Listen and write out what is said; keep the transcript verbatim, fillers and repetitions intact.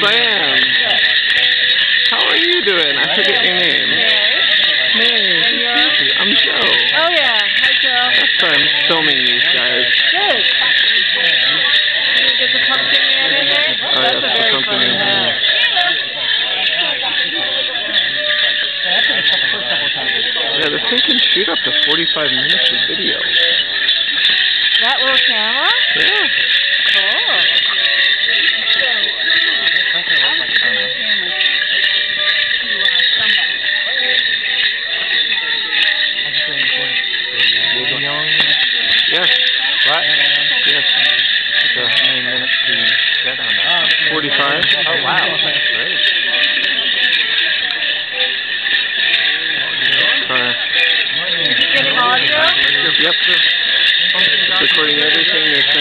I am. How are you doing? I forget your name. Mary. And you're? I'm Joe. Oh yeah. Hi Joe. That's why I'm filming these guys. Good. Did you get the pumpkin man in there? Oh, That's yeah, a the very pumpkin funny man. hat. Yeah, this thing can shoot up to forty-five minutes of video. That little camera? Yeah. Cool. Yes. What? Yes. So how many minutes do you get on that? forty-five. Oh wow, that's great. Uh, Getting audio? yep. It's recording everything you're saying.